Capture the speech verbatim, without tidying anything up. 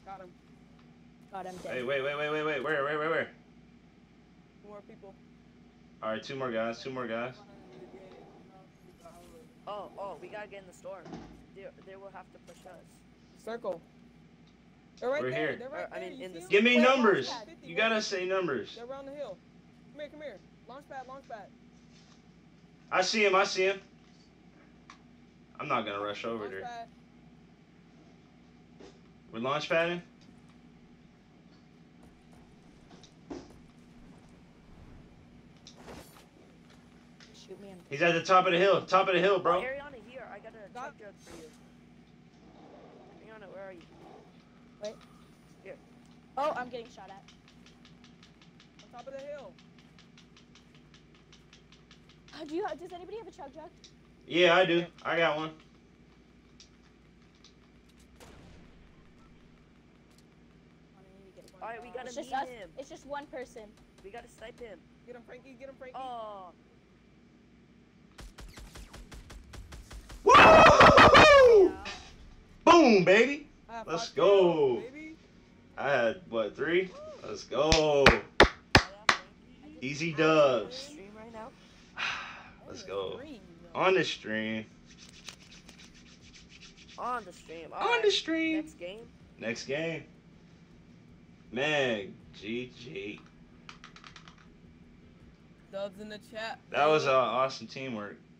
Got him. God, I'm dead. Hey, wait, wait, wait, wait, wait. Where, where, where, where? Two more people. All right, two more guys. Two more guys. Oh, oh, we gotta get in the storm. They, they will have to push us. Circle. They're right We're there. here. They're right Or, I there. mean, You in see the- them? Give me Wait, numbers. launch pad. You gotta say numbers. They're around the hill. Come here, come here. Launch pad, launch pad. I see him. I see him. I'm not gonna rush over Launch there. pad. We're launch padding. Shoot me. He's at the top of the hill. Top of the hill, Oh, bro. Ariana, here. I got a Got- chug jug for you. Ariana, where are you? Wait. Here. Oh, I'm getting shot at. On top of the hill. Uh, Do you? Does anybody have a chug jug? Yeah, I do. I got one. Alright, we gotta It's just meet us. him. It's just one person. We gotta snipe him. Get him, Frankie. Get him, Frankie. Oh. Woo! Boom, baby. I have Let's five go. kills, baby. I had what three? Let's go. Easy dubs. Stream right now. Let's go. Green, On the stream. On the stream. On Alright. the stream. Next game. Next game. Man, G G. Dubs in the chat. That was uh, awesome teamwork.